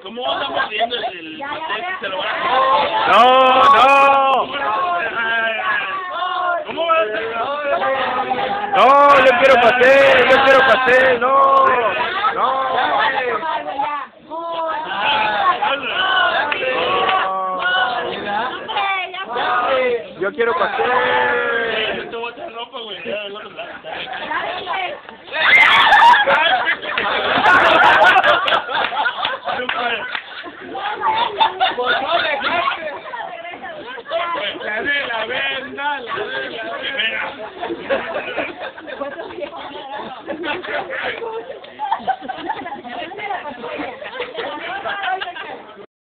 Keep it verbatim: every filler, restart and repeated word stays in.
¿Cómo andamos viendo el pastel que se lo van a hacer? No, no. ¿Cómo va a ser? No, yo quiero pastel, yo quiero pastel, no. No. Yo quiero pastel. Yo te voy a echar ropa, güey. Ya del otro lado. La de la venda, la de la venda.